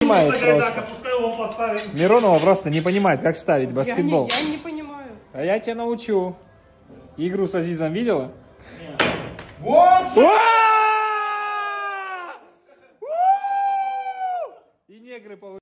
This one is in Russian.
понимает просто. Миронова просто не понимает, как ставить баскетбол. Я не понимаю. А я тебя научу. Игру с Азизом видела? Нет. Вот! И негры получили.